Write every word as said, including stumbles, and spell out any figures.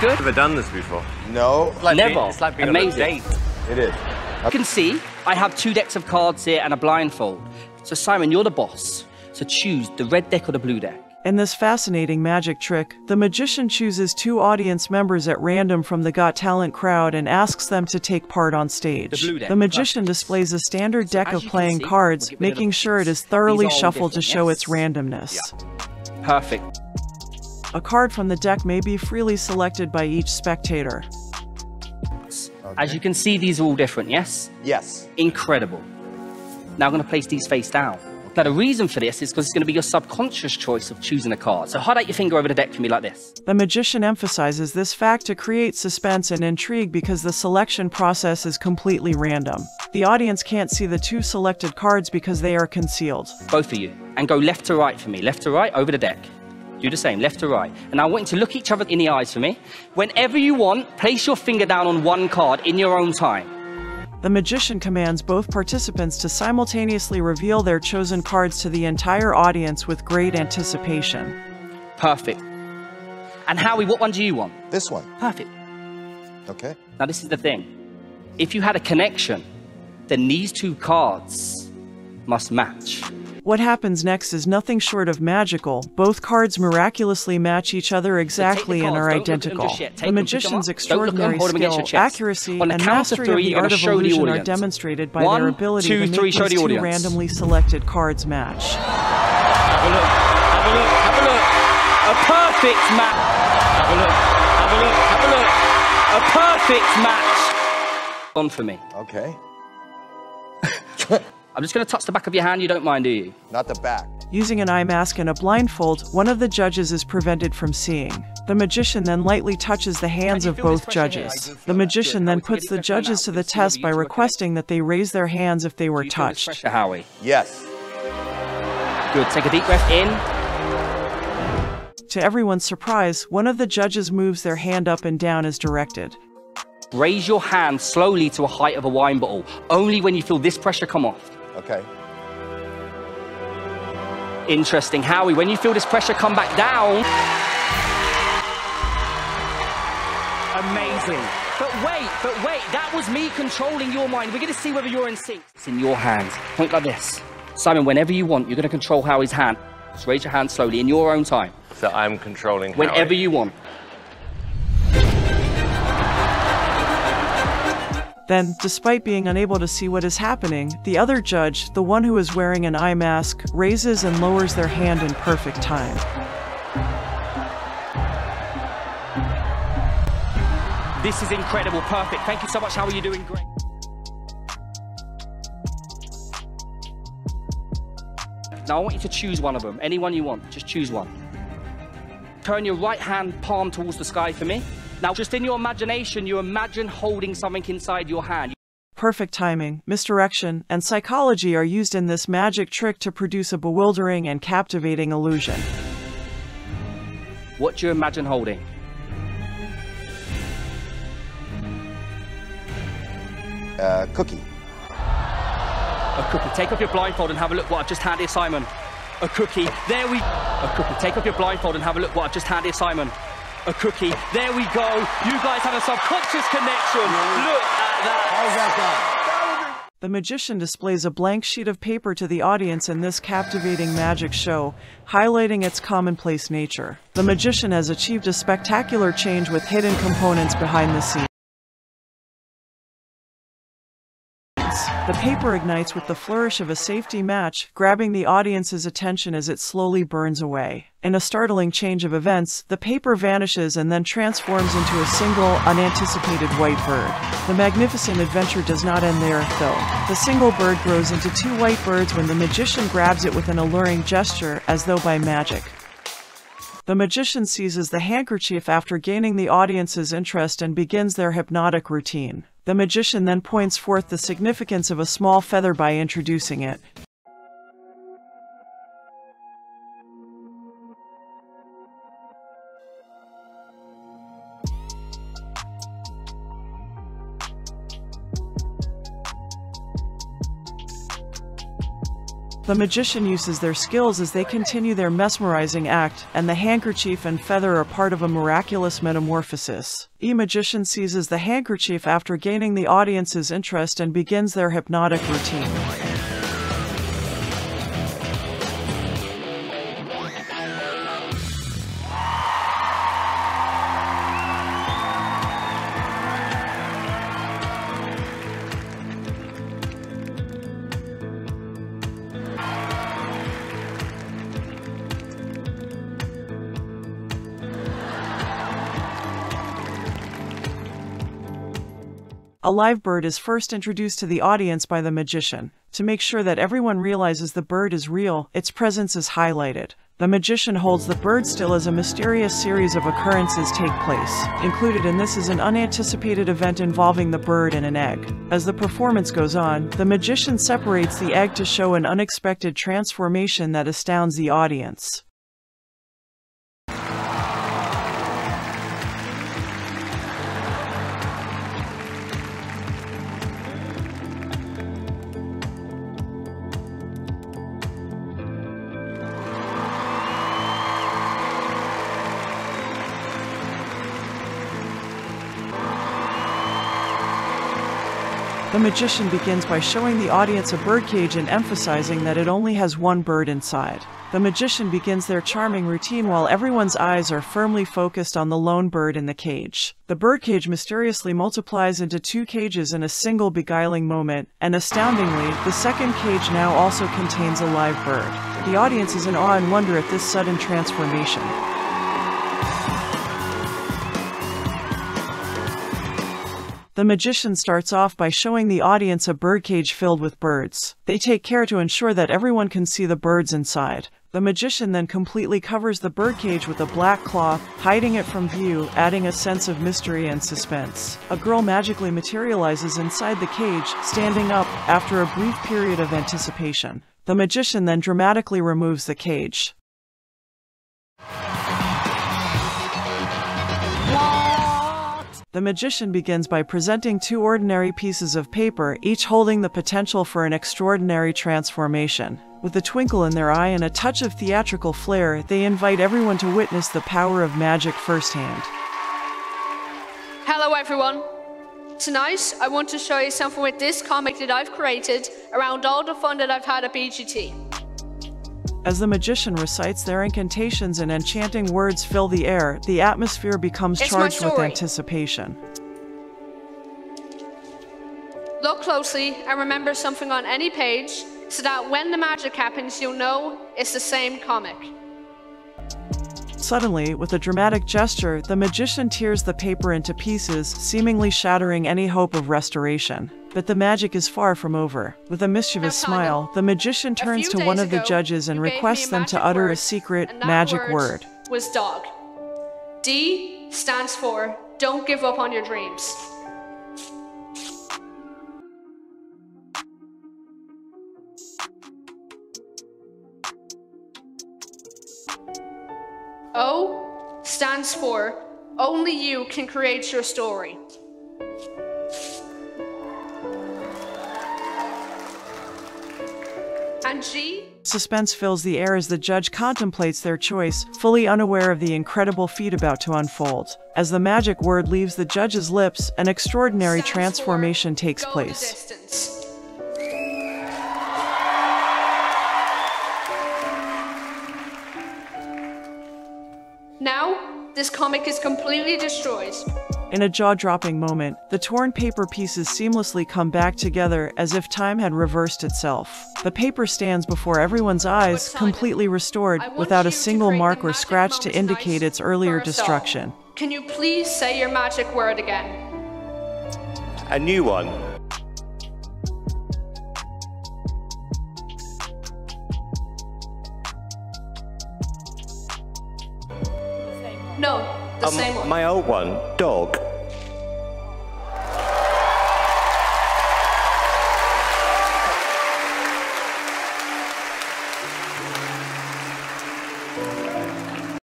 good? Never done this before. No. It's like Never. Being, it's like being Amazing. on a date. It is. You can see I have two decks of cards here and a blindfold. So Simon, you're the boss. So choose the red deck or the blue deck. In this fascinating magic trick, the magician chooses two audience members at random from the Got Talent crowd and asks them to take part on stage. The blue deck. The magician displays a standard So deck as of you can playing see, cards, we'll get rid of making the sure it is pieces. thoroughly These are all shuffled to different, show yes? its randomness. Yeah. Perfect. A card from the deck may be freely selected by each spectator. As you can see, these are all different, yes? Yes. Incredible. Now I'm going to place these face down. Now the reason for this is because it's going to be your subconscious choice of choosing a card. So hold out your finger over the deck for me like this. The magician emphasizes this fact to create suspense and intrigue because the selection process is completely random. The audience can't see the two selected cards because they are concealed. Both of you. And go left to right for me. Left to right over the deck. Do the same, left to right. And I want you to look each other in the eyes for me. Whenever you want, place your finger down on one card in your own time. The magician commands both participants to simultaneously reveal their chosen cards to the entire audience with great anticipation. Perfect. And Howie, what one do you want? This one. Perfect. Okay. Now this is the thing. If you had a connection, then these two cards must match. What happens next is nothing short of magical. Both cards miraculously match each other exactly and are identical. The magician's extraordinary skill, accuracy, and mastery of the art of illusion are demonstrated by their ability to make these two randomly selected cards match. Have a look, have a look, have a look. A perfect match. Have a look, have a look, have a look. A perfect match. On for me. Okay. I'm just going to touch the back of your hand. You don't mind, do you? Not the back. Using an eye mask and a blindfold, one of the judges is prevented from seeing. The magician then lightly touches the hands of both judges. The magician then puts the judges to the test by requesting that they raise their hands if they were touched. Pressure, Howie. Yes. Good. Take a deep breath in. To everyone's surprise, one of the judges moves their hand up and down as directed. Raise your hand slowly to a height of a wine bottle, only when you feel this pressure come off. Okay. Interesting. Howie, when you feel this pressure come back down. Amazing. But wait, but wait, that was me controlling your mind. We're going to see whether you're in sync. It's in your hands. Point like this. Simon, whenever you want, you're going to control Howie's hand. Just raise your hand slowly in your own time. So I'm controlling Whenever Howie. you want. Then, despite being unable to see what is happening, the other judge, the one who is wearing an eye mask, raises and lowers their hand in perfect time. This is incredible. Perfect. Thank you so much. How are you doing? Great. Now I want you to choose one of them. Anyone you want. Just choose one. Turn your right hand palm towards the sky for me. Now, just in your imagination, you imagine holding something inside your hand. Perfect timing, misdirection, and psychology are used in this magic trick to produce a bewildering and captivating illusion. What do you imagine holding? Uh, cookie. A cookie. Take off your blindfold and have a look what I've just handed Simon. A cookie. There we... A cookie. Take off your blindfold and have a look what I've just handed Simon. A cookie. There we go. You guys have a subconscious connection. Look at that. How's that done? The magician displays a blank sheet of paper to the audience in this captivating magic show, highlighting its commonplace nature. The magician has achieved a spectacular change with hidden components behind the scenes. The paper ignites with the flourish of a safety match, grabbing the audience's attention as it slowly burns away. In a startling change of events, the paper vanishes and then transforms into a single, unanticipated white bird. The magnificent adventure does not end there, though. The single bird grows into two white birds when the magician grabs it with an alluring gesture, as though by magic. The magician seizes the handkerchief after gaining the audience's interest and begins their hypnotic routine. The magician then points forth the significance of a small feather by introducing it. The The magician uses their skills as they continue their mesmerizing act, and the handkerchief and feather are part of a miraculous metamorphosis. The magician seizes the handkerchief after gaining the audience's interest and begins their hypnotic routine. A live bird is first introduced to the audience by the magician. To make sure that everyone realizes the bird is real, its presence is highlighted. The magician holds the bird still as a mysterious series of occurrences take place. Included in this is an unanticipated event involving the bird and an egg. As the performance goes on, the magician separates the egg to show an unexpected transformation that astounds the audience. The magician begins by showing the audience a birdcage and emphasizing that it only has one bird inside. The magician begins their charming routine while everyone's eyes are firmly focused on the lone bird in the cage. The birdcage mysteriously multiplies into two cages in a single beguiling moment, and astoundingly, the second cage now also contains a live bird. The audience is in awe and wonder at this sudden transformation. The magician starts off by showing the audience a birdcage filled with birds. They take care to ensure that everyone can see the birds inside. The magician then completely covers the birdcage with a black cloth, hiding it from view, adding a sense of mystery and suspense. A girl magically materializes inside the cage, standing up, after a brief period of anticipation. The magician then dramatically removes the cage. The magician begins by presenting two ordinary pieces of paper, each holding the potential for an extraordinary transformation. With a twinkle in their eye and a touch of theatrical flair, they invite everyone to witness the power of magic firsthand. Hello everyone. Tonight I want to show you something with this comic that I've created around all the fun that I've had at B G T. As the magician recites their incantations and enchanting words fill the air, the atmosphere becomes It's charged my with story. anticipation. Look closely and remember something on any page so that when the magic happens you'll know it's the same comic. Suddenly, with a dramatic gesture, the magician tears the paper into pieces, seemingly shattering any hope of restoration. But the magic is far from over. With a mischievous Now, Simon, smile, the magician turns few to one days of the ago, judges and you gave requests me a them to magic utter a word, secret and that magic word word. was dog. D stands for don't give up on your dreams. O stands for only you can create your story. And G? Suspense fills the air as the judge contemplates their choice, fully unaware of the incredible feat about to unfold. As the magic word leaves the judge's lips, an extraordinary stands transformation for takes go the place. distance. Now, this comic is completely destroyed. In a jaw-dropping moment, the torn paper pieces seamlessly come back together as if time had reversed itself. The paper stands before everyone's eyes, But Simon, completely restored, I want without you a to single create mark the or magic scratch to moment indicate tonight its earlier for us all. destruction. Can you please say your magic word again? A new one. No, the Um, same one. my old one, dog.